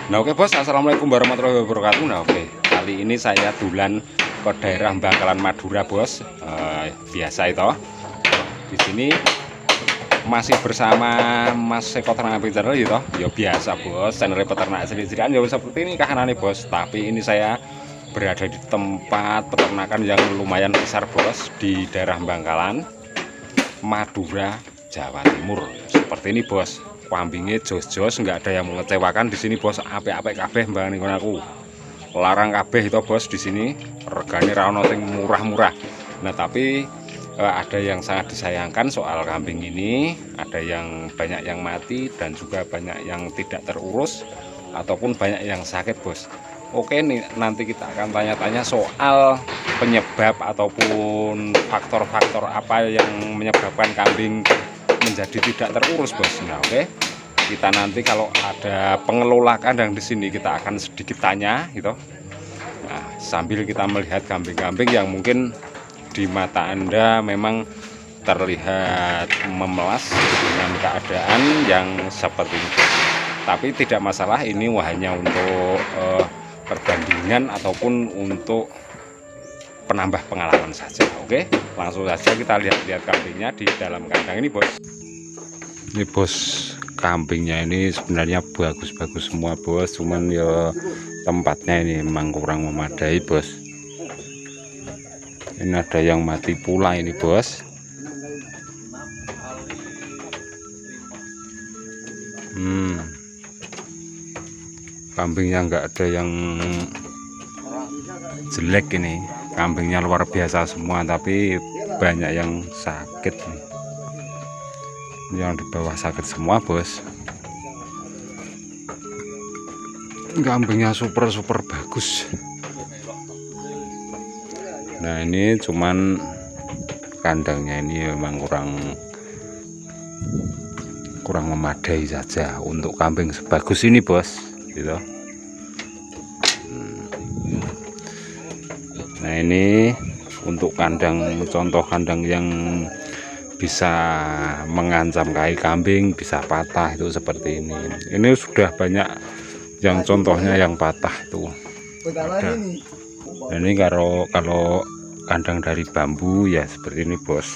Nah oke bos, assalamualaikum warahmatullahi wabarakatuh. Nah oke, kali ini saya dulan ke daerah Bangkalan Madura bos. Biasa itu di sini masih bersama Mas Eko Ternak Channel gitu. Ya biasa bos, channel peternak sendiri-sendirian ya seperti ini kahanane bos. Tapi ini saya berada di tempat peternakan yang lumayan besar bos, di daerah Bangkalan Madura, Jawa Timur. Seperti ini bos, kambingnya jos-jos, nggak ada yang mengecewakan di sini bos. Apik-apik kabeh mbak nih aku. Larang kabeh itu bos di sini. Regane ra ono sing murah-murah. Nah tapi ada yang sangat disayangkan soal kambing ini. Ada yang banyak yang mati dan juga banyak yang tidak terurus ataupun banyak yang sakit bos. Oke nih, nanti kita akan tanya-tanya soal penyebab ataupun faktor-faktor apa yang menyebabkan kambing menjadi tidak terurus bos. Nah oke, kita nanti kalau ada pengelola kandang di sini kita akan sedikit tanya gitu. Nah sambil kita melihat kambing-kambing yang mungkin di mata Anda memang terlihat memelas dengan keadaan yang seperti itu. Tapi tidak masalah, ini hanya untuk perbandingan ataupun untuk penambah pengalaman saja. Oke, langsung saja kita lihat-lihat kambingnya di dalam kandang ini bos. Ini bos, kambingnya ini sebenarnya bagus-bagus semua bos, cuman ya tempatnya ini memang kurang memadai bos. Ini ada yang mati pula ini bos. Kambingnya nggak ada yang jelek ini, kambingnya luar biasa semua, tapi banyak yang sakit nih. Yang di bawah sakit semua bos. Kambingnya super bagus. Nah ini cuman kandangnya ini memang kurang memadai saja untuk kambing sebagus ini bos gitu. Nah ini untuk kandang, contoh kandang yang bisa mengancam kaki kambing, bisa patah itu seperti ini. Ini sudah banyak yang contohnya yang patah itu ada. Nah, ini kalau kandang dari bambu ya seperti ini bos,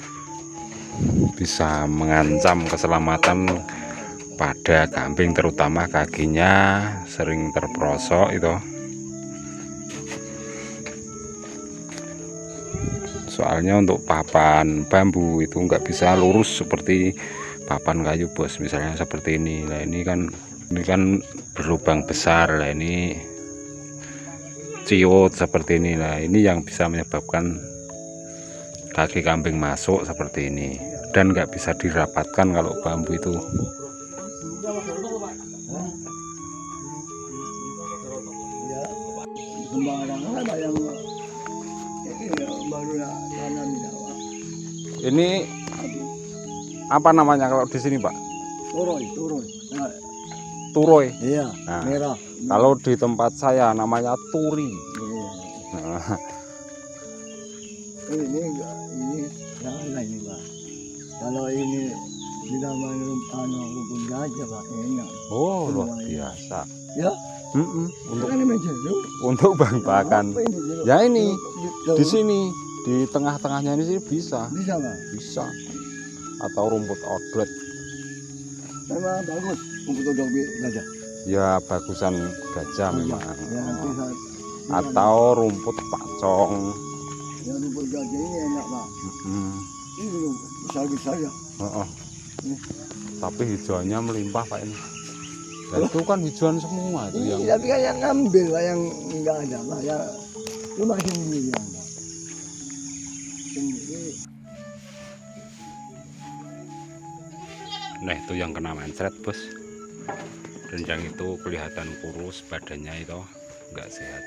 bisa mengancam keselamatan pada kambing, terutama kakinya sering terperosok itu. Soalnya untuk papan bambu itu nggak bisa lurus seperti papan kayu bos, misalnya seperti ini. Nah ini kan berlubang besar. Nah ini ciut seperti ini. Nah ini yang bisa menyebabkan kaki kambing masuk seperti ini, dan nggak bisa dirapatkan kalau bambu itu. Ini apa namanya kalau di sini Pak? Turoy. Iya, Nah, merah. kalau di tempat saya namanya turi. Iya. Nah, Ini salah ini Pak. Kalau ini dinamakan rukun gajah Pak, enak. oh luar biasa. Ya, Untuk bahan pakan. Apa ini, jeruk? Ya ini Jeruk. di sini, di tengah-tengahnya ini sih bisa. Bisa Pak. Bisa. Atau rumput odot. Memang bagus rumput odot gajah. Ya bagusan gajah memang. Ya, nanti saat Atau rumput pacong. ya rumput gajah ini enak Pak. Ini besar-besar ya. Tapi hijauannya melimpah Pak ini. Dan itu kan hijauan semua itu yang. Tapi kan yang ngambil Pak, yang enggak ada Pak. Ya cuma sendirian Pak. Nah itu yang kena mencret bos, dan yang itu kelihatan kurus badannya itu nggak sehat.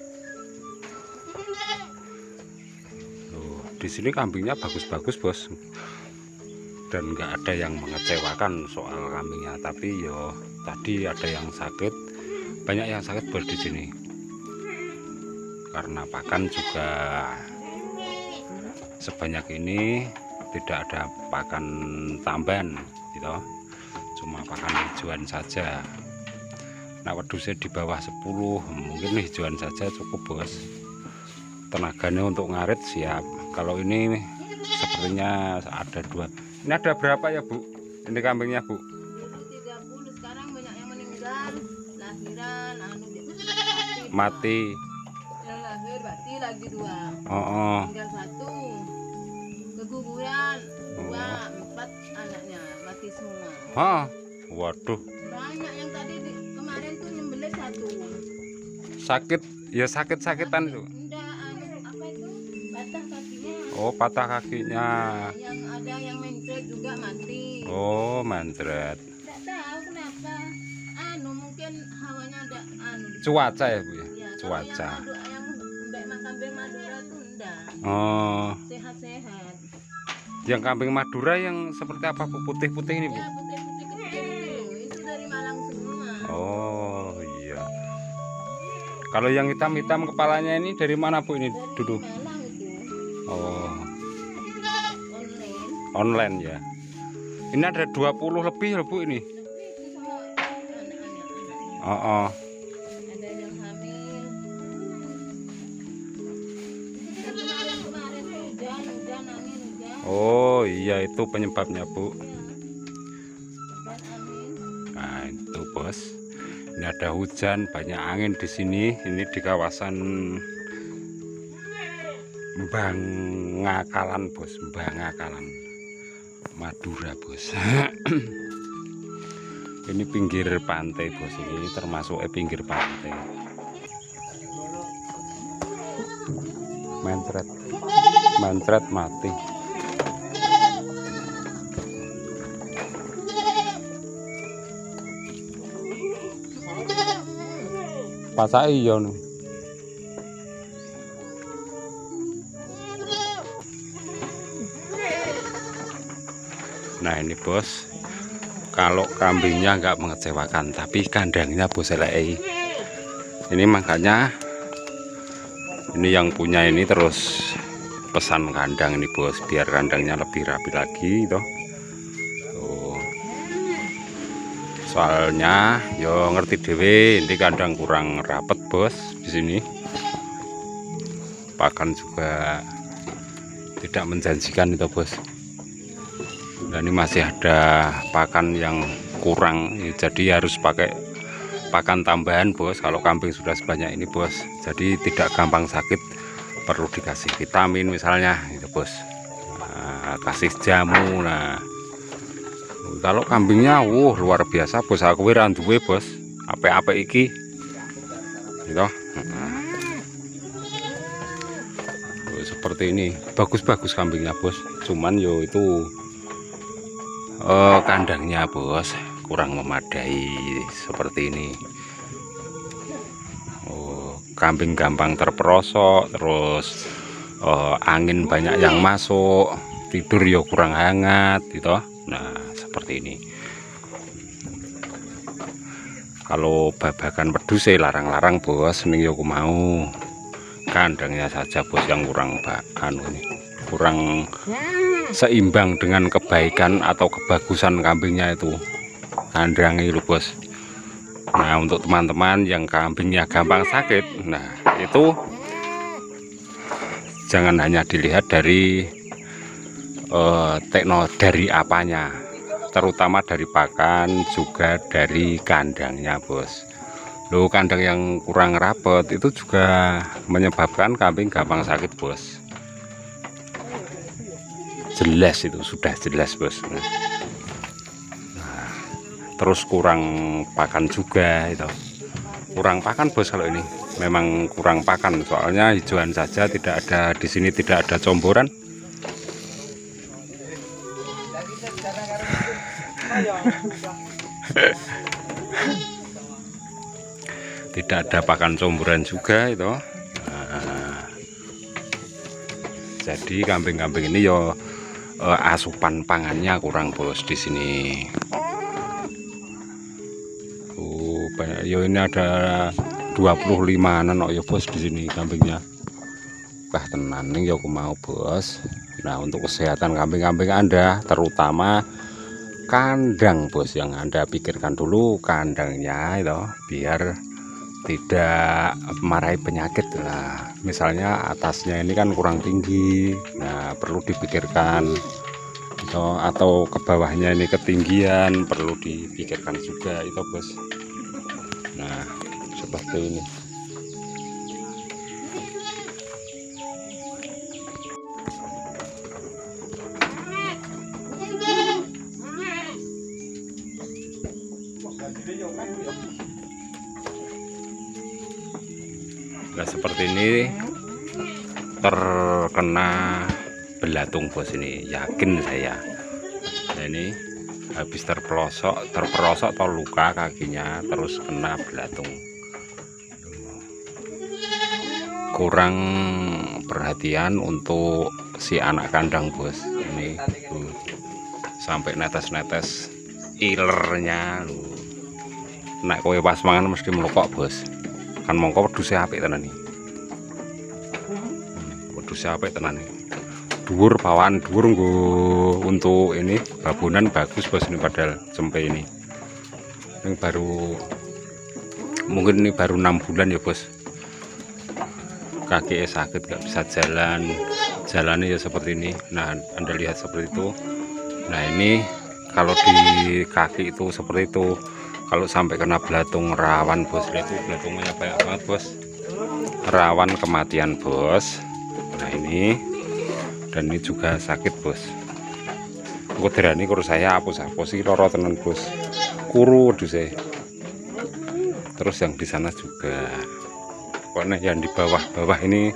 Loh, di sini kambingnya bagus-bagus bos, dan nggak ada yang mengecewakan soal kambingnya. Tapi yo tadi ada yang sakit, banyak yang sakit bos di sini. Karena pakan juga sebanyak ini tidak ada pakan tambahan gitu, cuma pakan hijauan saja. Nah, wedusnya di bawah 10, mungkin hijauan saja cukup bos. Tenaganya untuk ngarit siap. Kalau ini sepertinya ada 2. Ini ada berapa ya Bu? Ini kambingnya Bu? Dulu 30, sekarang banyak yang meninggal. Lahiran, Mati. yang lahir berarti lagi 2. Oh. Tinggal 1. Keguguran 2, 4 anaknya mati semua. Hah, waduh. Banyak yang tadi kemarin tuh nyembelih 1. Sakit, ya sakit-sakitan itu. Enggak, apa itu? Patah kakinya. Oh, patah kakinya. Yang ada yang mencret juga mati. Oh, mencret. Enggak tahu kenapa. Mungkin hawanya ada Cuaca ya Bu ya? Ya, Cuaca. yang mbak kambing Madura tuh enggak. Oh. Sehat-sehat. Yang kambing Madura yang seperti apa Bu? Putih-putih ini Bu? Ya, putih-putih kecil itu dari Malang semua. Oh iya. Kalau yang hitam-hitam kepalanya ini dari mana Bu ini Dari duduk? Malang itu. Oh, Online. online ya. Ini ada 20 lebih loh Bu ini. Lebih itu sama anak-anak. Oh. Ada yang hamil. Kemarin tuh hujan angin hujan. Oh iya, itu penyebabnya Bu. Dan angin. Nah itu bos. Ini ada hujan, banyak angin di sini. Ini di kawasan Bangakalan bos, Bangakalan Madura bos. Ini pinggir pantai bos, ini termasuk pinggir pantai. Mencret mati. Pasai iya nih. Nah ini bos, kalau kambingnya nggak mengecewakan, tapi kandangnya bos elei. Ini makanya ini yang punya ini terus pesan kandang ini bos, biar kandangnya lebih rapi lagi toh. Soalnya yo ngerti dewe, ini kandang kurang rapet bos di sini. Pakan juga tidak menjanjikan itu bos. Dan ini masih ada pakan yang kurang, jadi harus pakai pakan tambahan bos. Kalau kambing sudah sebanyak ini bos, jadi tidak gampang sakit. Perlu dikasih vitamin misalnya, itu bos. Nah, kasih jamu. Nah, kalau kambingnya, luar biasa bos. Aku ora duwe bos. Apa-apa iki, gitu. Seperti ini, bagus-bagus kambingnya bos. Cuman yo itu kandangnya bos kurang memadai seperti ini. Kambing gampang terperosok, terus angin banyak yang masuk, tidur yo kurang hangat gitu. Nah seperti ini. Kalau babakan wedhus larang-larang bos, ning yo mau kandangnya saja bos yang kurang kurang seimbang dengan kebaikan atau kebagusan kambingnya itu kandangnya itu bos. Nah untuk teman-teman yang kambingnya gampang sakit, nah itu jangan hanya dilihat dari dari apanya, terutama dari pakan, juga dari kandangnya bos. Loh, kandang yang kurang rapet itu juga menyebabkan kambing gampang sakit bos. Jelas itu, sudah jelas bos. Nah, terus kurang pakan juga itu. Kurang pakan bos kalau ini. Memang kurang pakan, soalnya hijauan saja, tidak ada di sini, tidak ada comboran. Tidak ada pakan comboran juga itu. Nah, jadi kambing-kambing ini yo asupan pangannya kurang bos di sini. Banyak yo, ini ada 25-an ya bos di sini kambingnya. Wah tenan nih yo aku mau bos. Nah untuk kesehatan kambing-kambing Anda, terutama kandang bos, yang Anda pikirkan dulu kandangnya itu biar tidak marahi penyakit lah. Misalnya atasnya ini kan kurang tinggi, nah perlu dipikirkan, atau ke bawahnya ini ketinggian perlu dipikirkan juga itu bos. Nah seperti ini. Nah seperti ini terkena belatung bos, ini yakin saya. Nah, ini habis terperosok atau luka kakinya terus kena belatung. Kurang perhatian untuk si anak kandang bos, ini sampai netes-netes ilernya lu. Nek kowe pas mangan mesti melokok bos, kan mongko wedhuse apik tenan iki. Wedhuse apik tenan iki. Dhuwur pawaan dhuwur nggo untuk ini babonan bagus bos, ini padahal cempe ini. Ini baru mungkin ini baru 6 bulan ya bos. Kaki sakit gak bisa jalan, jalannya ya seperti ini. Nah Anda lihat seperti itu. Nah ini kalau di kaki itu seperti itu, kalau sampai kena belatung rawan bos. Lihat tuh belatungnya banyak banget bos, rawan kematian bos. Nah ini, dan ini juga sakit bos. Kudrani kuru saya apus-apus iki loro tenan bos, kuru wedhuse. Terus yang di sana juga, pokoknya yang di bawah ini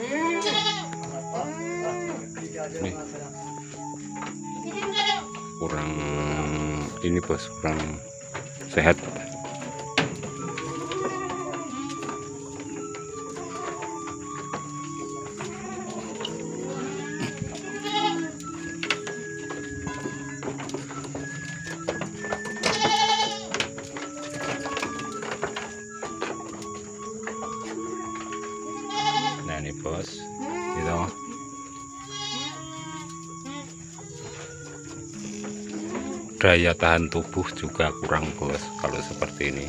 nih kurang ini bos, kurang sehat. Nah ini bos, gitu. Daya tahan tubuh juga kurang bos kalau seperti ini.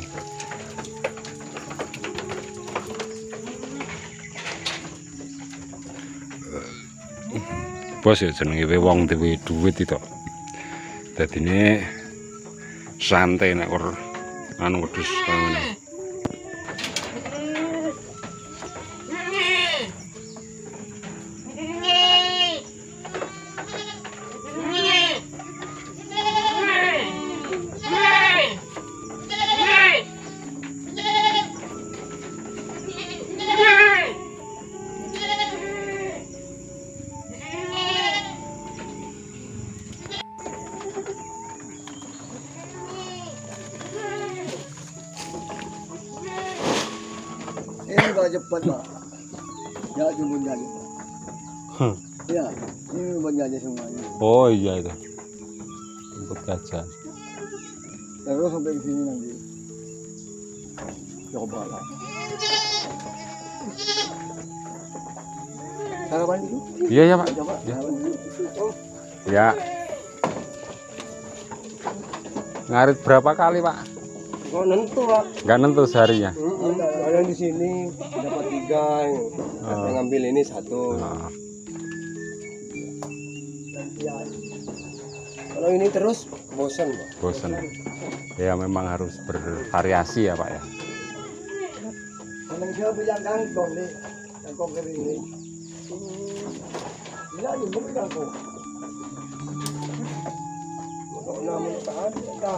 Bos ya jenenge wong duwe duit itu. Dadi ini santai nek anu wedhus ngene. Ini kalau cepat pak, ya jemput jadi. Ya, ini jemput jadi semuanya. Oh iya itu jemput gajah. Terus sampai di sini nanti. Coba lah. Sarapan itu? Iya ya pak. Coba. Ya. Sarapan dulu. Oh, Ya. Ngarit berapa kali pak? kok nentu pak? Nggak nentu seharinya. Ada di sini dapat 3, saya ngambil ini 1. Nah, Kalau ini terus bosan pak. bosen. Ya memang harus bervariasi ya pak ya. Kalau saya bilang kangkong nih, kangkong kering ini. Bila ini mungkin kangkong. Kalau nama tak ada.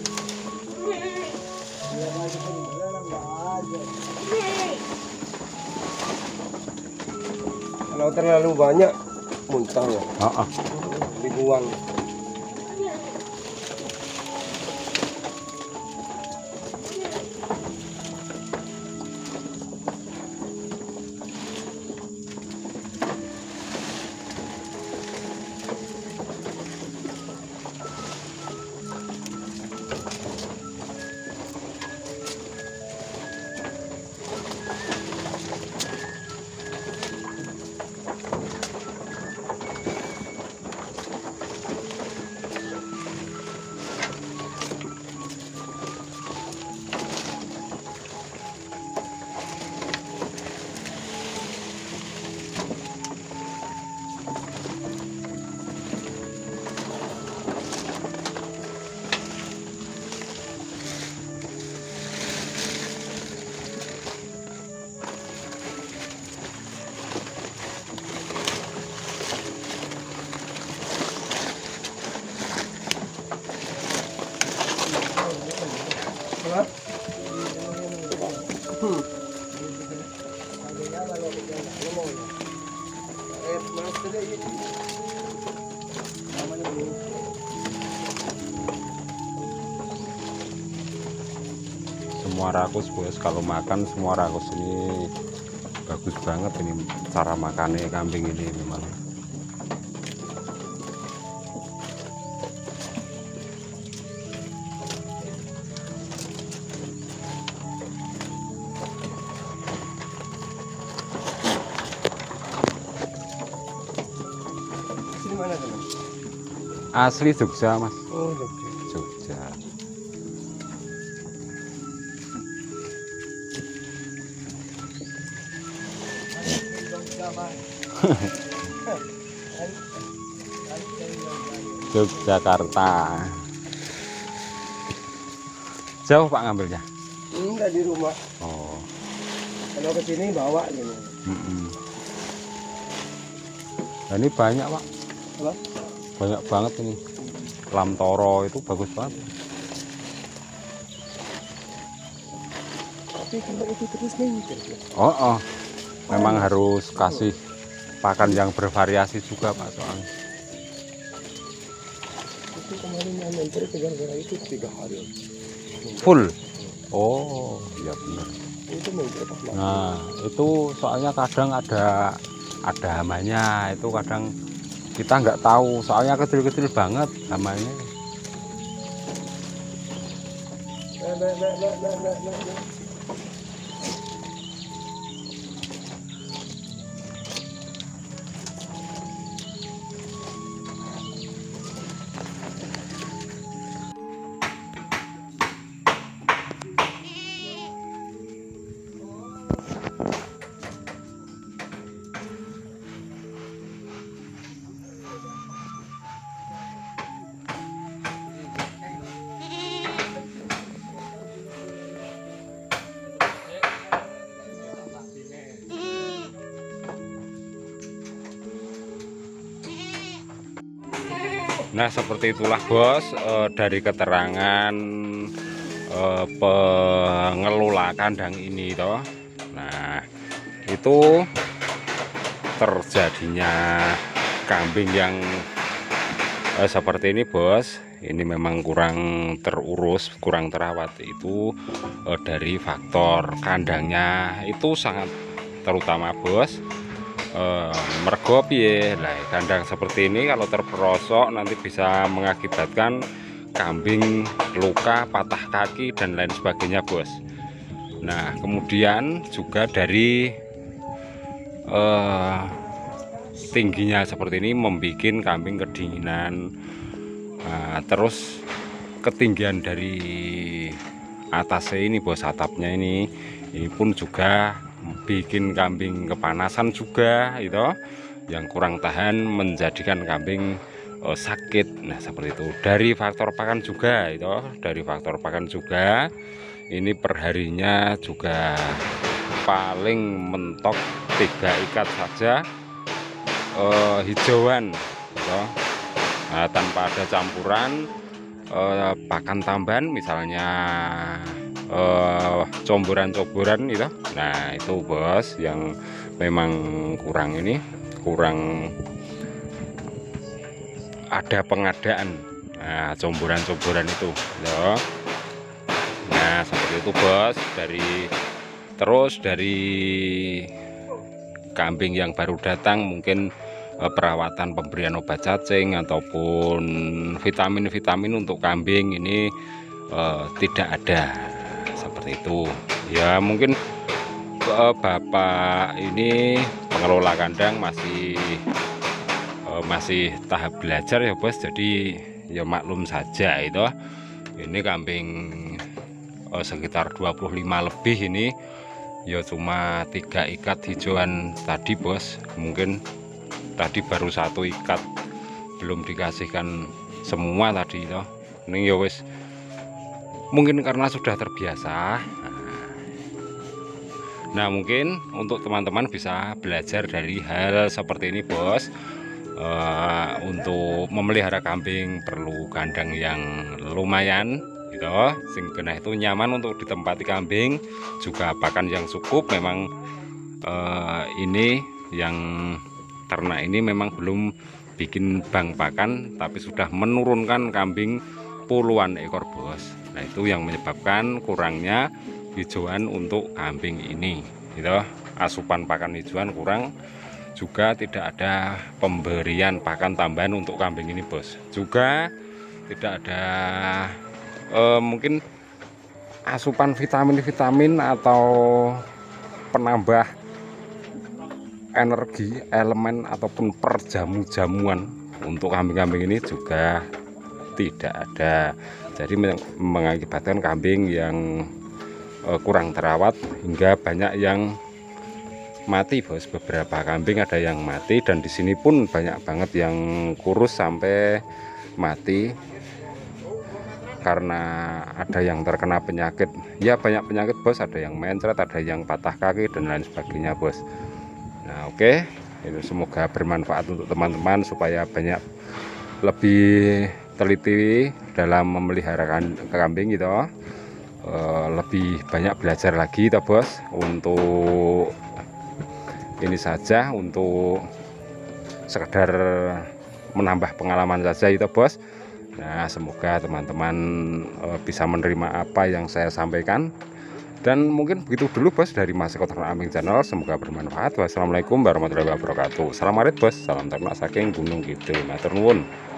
Kalau terlalu banyak muntah ya, dibuang. Semua rakus bos, kalau makan semua rakus ini bagus banget ini cara makannya kambing ini memang. Di mana teman? Asli Jogja mas. Oh, Jogja. Jogja. Yogyakarta. Jauh Pak ngambilnya? Enggak, di rumah. Oh. Kalau ke sini bawa gini. Nah, ini banyak Pak. Apa? Banyak banget ini. Lam toro itu bagus banget. Tapi kalau itu terus nengker. Oh. Memang harus kasih pakan yang bervariasi juga Pak soalnya. Itu kemarin yang nengker gara-gara itu 3 hari. Full. Oh, iya benar. Itu nengker pas malam. Nah, itu soalnya kadang ada hamanya, itu kadang kita nggak tahu, soalnya kecil-kecil banget hamanya. Nah seperti itulah bos, dari keterangan pengelola kandang ini toh. Nah itu terjadinya kambing yang seperti ini bos, ini memang kurang terurus, kurang terawat. Itu dari faktor kandangnya itu sangat terutama bos. Mergo piye lah, kandang seperti ini kalau terperosok nanti bisa mengakibatkan kambing luka, patah kaki dan lain sebagainya bos. Nah kemudian juga dari tingginya seperti ini membuat kambing kedinginan. Nah, terus ketinggian dari atasnya ini bos, atapnya ini pun juga bikin kambing kepanasan juga itu, yang kurang tahan menjadikan kambing sakit. Nah seperti itu. Dari faktor pakan juga itu, dari faktor pakan juga ini perharinya juga paling mentok 3 ikat saja hijauan gitu. Nah, tanpa ada campuran pakan tambahan misalnya comboran-comboran itu. Nah itu bos yang memang kurang ada pengadaan comboran-comboran itu loh. Nah seperti itu bos. Dari kambing yang baru datang mungkin perawatan pemberian obat cacing ataupun vitamin-vitamin untuk kambing ini tidak ada. Seperti itu ya, mungkin bapak ini pengelola kandang masih tahap belajar ya bos, jadi ya maklum saja itu. Ini kambing sekitar 25 lebih ini ya cuma 3 ikat hijauan tadi bos. Mungkin tadi baru 1 ikat, belum dikasihkan semua tadi itu. Ini ya wis mungkin karena sudah terbiasa. Nah mungkin untuk teman-teman bisa belajar dari hal seperti ini bos. Untuk memelihara kambing perlu kandang yang lumayan gitu. Sing genah itu nyaman untuk ditempati kambing, juga pakan yang cukup. Memang ini yang ternak ini memang belum bikin bank pakan, tapi sudah menurunkan kambing puluhan ekor bos. Nah itu yang menyebabkan kurangnya hijauan untuk kambing ini gitu. Asupan pakan hijauan kurang, juga tidak ada pemberian pakan tambahan untuk kambing ini bos. Juga tidak ada mungkin asupan vitamin atau penambah energi, elemen ataupun perjamu-jamuan untuk kambing-kambing ini juga tidak ada. Jadi mengakibatkan kambing yang kurang terawat hingga banyak yang mati bos. Beberapa kambing ada yang mati, dan di sini pun banyak banget yang kurus sampai mati karena ada yang terkena penyakit. Ya banyak penyakit bos, ada yang mencret, ada yang patah kaki dan lain sebagainya bos. Nah oke, ini semoga bermanfaat untuk teman-teman supaya banyak lebih teliti dalam memelihara kambing gitu. Lebih banyak belajar lagi gitu bos. Untuk ini saja, untuk sekedar menambah pengalaman saja itu bos. Nah semoga teman-teman bisa menerima apa yang saya sampaikan, dan mungkin begitu dulu bos dari Mas Eko Ternak Kambing Channel. Semoga bermanfaat. Wassalamualaikum warahmatullahi wabarakatuh. Salam arit bos, salam ternak saking Gunung Kidul, matur nuwun.